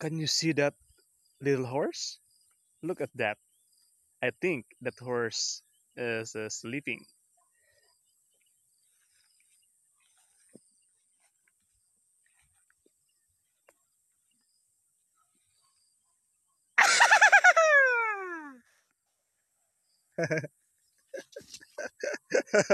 Can you see that little horse? Look at that. I think that horse is sleeping.